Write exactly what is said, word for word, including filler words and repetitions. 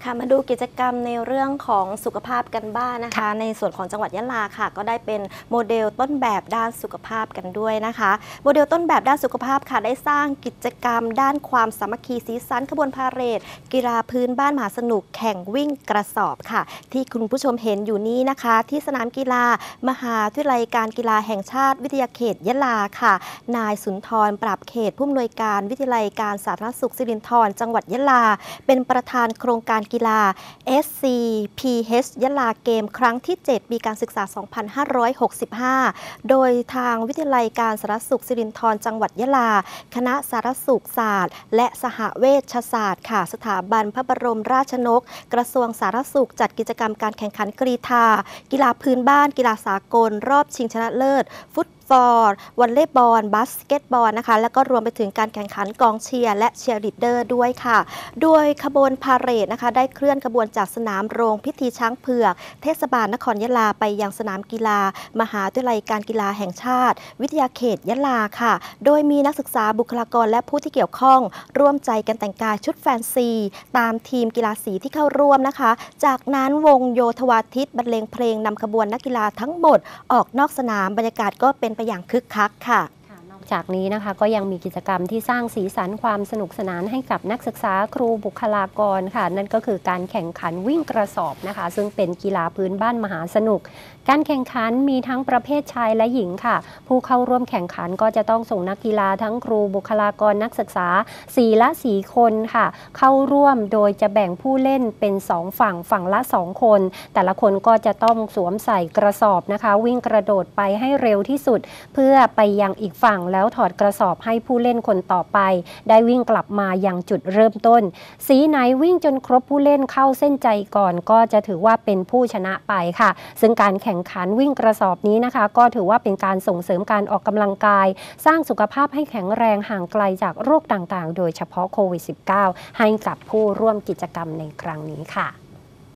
ค่ะมาดูกิจกรรมในเรื่องของสุขภาพกันบ้างนะคะในส่วนของจังหวัดยะลาค่ะก็ได้เป็นโมเดลต้นแบบด้านสุขภาพกันด้วยนะคะโมเดลต้นแบบด้านสุขภาพค่ะได้สร้างกิจกรรมด้านความสามัคคีสีสันขบวนพาเหรดกีฬาพื้นบ้านมหาสนุกแข่งวิ่งกระสอบค่ะที่คุณผู้ชมเห็นอยู่นี้นะคะที่สนามกีฬามหาวิทยาลัยการกีฬาแห่งชาติวิทยาเขตยะลาค่ะนายสุนทรปราบเขตผู้อำนวยการวิทยาลัยการสาธารณสุขสิรินธรจังหวัดยะลาเป็นประธานโครงการกีฬา เอส ซี พี เอช ยะลาเกมครั้งที่ เจ็ด ปีการศึกษา สองพันห้าร้อยหกสิบห้า โดยทางวิทยาลัยการสาธารณสุขสิรินธรจังหวัดยะลาคณะสาธารณสุขศาสตร์และสหเวชศาสตร์ค่ะสถาบันพระบรมราชนกกระทรวงสาธารณสุขจัดกิจกรรมการแข่งขันกรีฑากีฬาพื้นบ้านกีฬาสากลรอบชิงชนะเลิศฟุตบอลวอลเลย์บอลบาสเกตบอลนะคะแล้วก็รวมไปถึงการแข่งขันกองเชียร์และเชียร์ลีดเดอร์ด้วยค่ะโดยขบวนพาเหรดนะคะได้เคลื่อนขบวนจากสนามโรงพิธีช้างเผือกเทศบาลนครยะลาไปยังสนามกีฬามหาวิทยาลัยการกีฬาแห่งชาติวิทยาเขตยะลาค่ะโดยมีนักศึกษาบุคลากรและผู้ที่เกี่ยวข้องร่วมใจกันแต่งกายชุดแฟนซีตามทีมกีฬาสีที่เข้าร่วมนะคะจากนั้นวงโยธวาทิตบรรเลงเพลงนำขบวนนักกีฬาทั้งหมดออกนอกสนามบรรยากาศก็เป็นไปอย่างคึกคักค่ะจากนี้นะคะก็ยังมีกิจกรรมที่สร้างสีสันความสนุกสนานให้กับนักศึกษาครูบุคลากรค่ะนั่นก็คือการแข่งขันวิ่งกระสอบนะคะซึ่งเป็นกีฬาพื้นบ้านมหาสนุกการแข่งขันมีทั้งประเภทชายและหญิงค่ะผู้เข้าร่วมแข่งขันก็จะต้องส่งนักกีฬาทั้งครูบุคลากรนักศึกษาสี่ละสี่คนค่ะเข้าร่วมโดยจะแบ่งผู้เล่นเป็นสองฝั่งฝั่งละสองคนแต่ละคนก็จะต้องสวมใส่กระสอบนะคะวิ่งกระโดดไปให้เร็วที่สุดเพื่อไปยังอีกฝั่งแล้วถอดกระสอบให้ผู้เล่นคนต่อไปได้วิ่งกลับมายังจุดเริ่มต้นสีไหนวิ่งจนครบผู้เล่นเข้าเส้นใจก่อนก็จะถือว่าเป็นผู้ชนะไปค่ะซึ่งการแข่งขันวิ่งกระสอบนี้นะคะก็ถือว่าเป็นการส่งเสริมการออกกำลังกายสร้างสุขภาพให้แข็งแรงห่างไกลจากโรคต่างๆโดยเฉพาะโควิด สิบเก้า ให้กับผู้ร่วมกิจกรรมในครั้งนี้ค่ะ